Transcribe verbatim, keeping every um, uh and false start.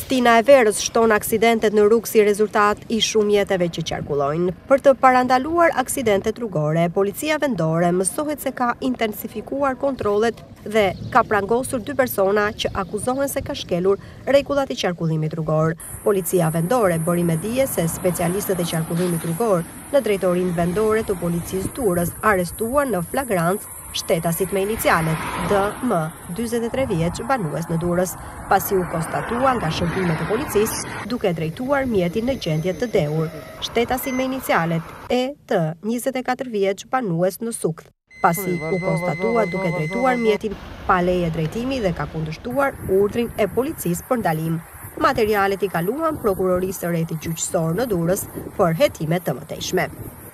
Stina e verës shton aksidentet në rrugë si rezultat i shumë jetëve që qarkullojnë. Për të parandaluar aksidentet rrugore, Policia Vendore mësohet se ka intensifikuar kontrollet dhe ka prangosur dy persona që akuzohen se ka shkelur rregullat e qarkullimit rrugor. Policia Vendore bëri me dije se specialistët e qarkullimit rrugor në drejtorinë vendore të policisë Durrës arrestuan në flagrancë shtetasit me inicialet D M, dyzet e tre vjeç, banues në Durrës, pasi u konstatua nga shërbimet e policisë duke drejtuar mjetin në gjendje të dehur. Shtetasin me inicialet E T, njëzet e katër vjeç, banues në Sukth, pasi u konstatua duke drejtuar mjetin pa leje drejtimi dhe ka kundërshtuar urdhrin e policisë për ndalim. Materialet i kaluan prokurorisë së rrethit gjyqësor në Durrës për hetime të mëtejshme.